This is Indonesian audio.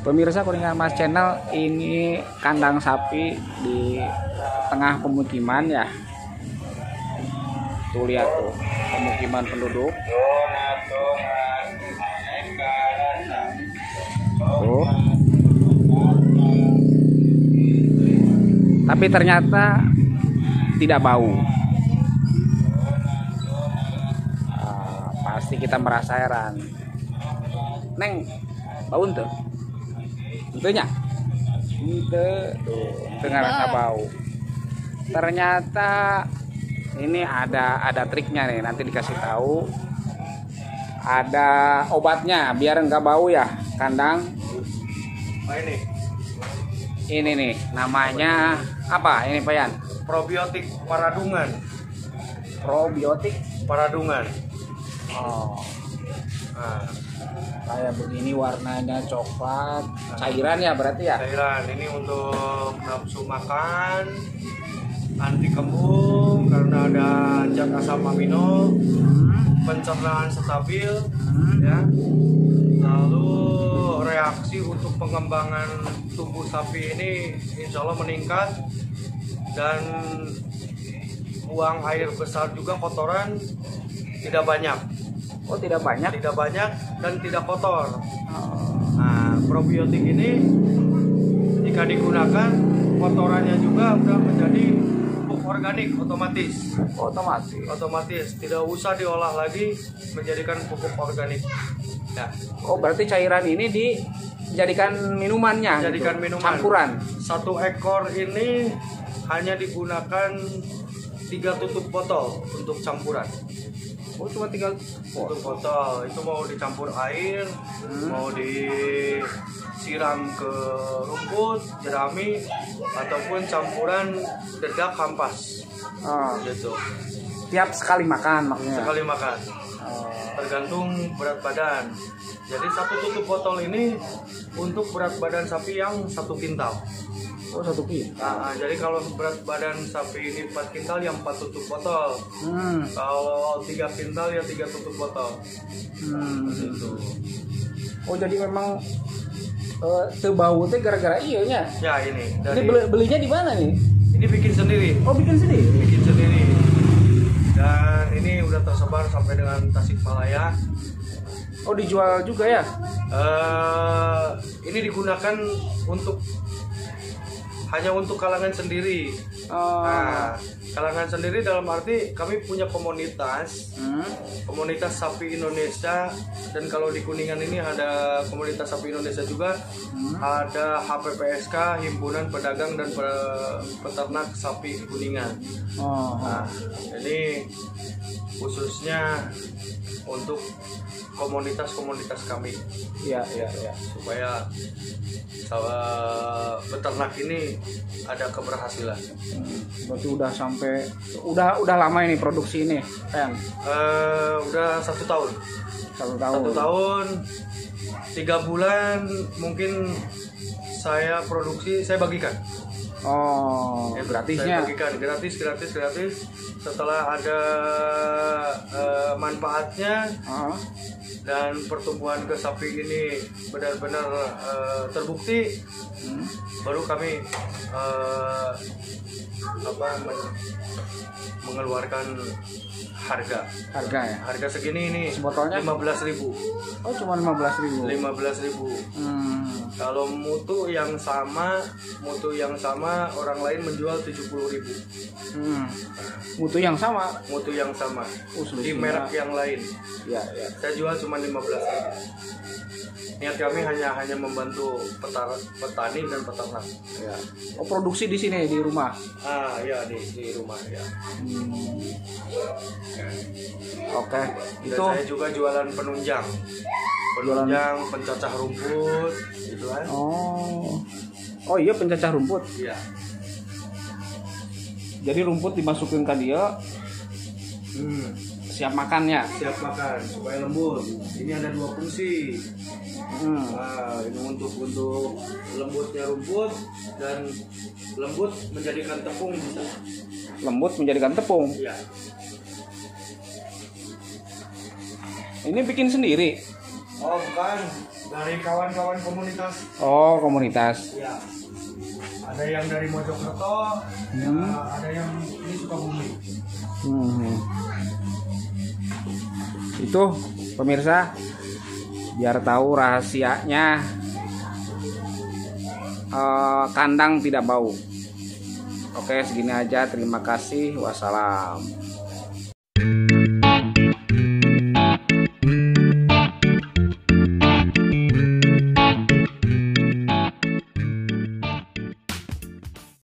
Pemirsa Kuningan Mas Channel, ini kandang sapi di tengah pemukiman ya. Tuh lihat tuh, pemukiman penduduk. Tuh. Tapi ternyata tidak bau. Pasti kita merasa heran. Neng, bau tuh. Tentunya itu rasa bau. Ternyata ini ada triknya nih, nanti dikasih tahu. Ada obatnya biar nggak bau ya kandang. Ini nih namanya apa ini Pak Yan? Probiotik paradungan. Probiotik Paradungan. Oh. Nah, kayak begini warnanya coklat, cairan ya berarti ya? Cairan ini untuk nafsu makan, anti kembung karena ada zat asam amino, pencernaan stabil, ya. Lalu reaksi untuk pengembangan tubuh sapi ini insya Allah meningkat, dan buang air besar juga, kotoran tidak banyak. Oh, tidak banyak? Tidak banyak dan tidak kotor. Nah, probiotik ini jika digunakan, kotorannya juga udah menjadi pupuk organik otomatis. Otomatis, tidak usah diolah lagi menjadikan pupuk organik. Ya. Oh, berarti cairan ini dijadikan minumannya? Jadikan gitu? minuman. Campuran? 1 ekor ini hanya digunakan 3 tutup botol untuk campuran. Oh, cuma 3 Tutup botol. Itu mau dicampur air, mau disiram ke rumput, jerami, ataupun campuran dedak kampas. Oh. Gitu. Tiap sekali makan maksudnya? Sekali makan. Tergantung berat badan. Jadi 1 tutup botol ini untuk berat badan sapi yang 1 kintal. Oh, 1 kintal. Nah, jadi kalau berat badan sapi ini 4 kintal, yang 4 tutup botol. Kalau 3 kintal ya 3 tutup botol. Gitu. Oh, jadi memang tebau teh gara-gara iya nya. Ya ini. Ini belinya di mana nih? Ini bikin sendiri. Oh, bikin sendiri. Bikin sendiri. Dan ini udah tersebar sampai dengan Tasikmalaya. Oh, dijual juga ya? Ini digunakan hanya untuk kalangan sendiri. Nah, kalangan sendiri dalam arti kami punya komunitas, komunitas sapi Indonesia, dan kalau di Kuningan ini ada komunitas sapi Indonesia juga, ada HPPSK, Himpunan Pedagang dan Peternak Sapi Kuningan. Nah, ini khususnya untuk komunitas kami. Iya. Supaya peternak ini ada keberhasilan. Berarti udah lama ini produksi ini, Pen? Udah 1 tahun. 1 tahun. 1 tahun, 3 bulan mungkin saya produksi, saya bagikan. Oh, gratisnya? Saya bagikan gratis. Setelah ada manfaatnya dan pertumbuhan ke sapi ini benar-benar terbukti, baru kami mengeluarkan harga ya. Harga segini ini sebotolnya 15.000. Oh, cuma 15.000. 15.000. Kalau mutu yang sama orang lain menjual 70.000. Mutu yang sama. Di merek yang lain. Ya. Saya jual cuma 15.000. Niat kami hanya membantu petani dan peternak. Ya. Oh, produksi di sini di rumah. Iya di rumah ya. Oke. Dan saya juga jualan penunjang, pencacah rumput, gitu kan. Oh iya, pencacah rumput. Iya. Jadi rumput dimasukin ke dia. Siap makannya. Siap makan supaya lembut. Ini ada 2 fungsi. Ini untuk lembutnya rumput, dan lembut menjadikan tepung bisa. Lembut menjadikan tepung. Iya. Ini bikin sendiri. Oh bukan, dari kawan-kawan komunitas. Oh, komunitas. Ya. Ada yang dari Mojokerto, ada yang ini Sukabumi. Itu pemirsa, biar tahu rahasianya kandang tidak bau. Oke, segini aja. Terima kasih. Wassalam.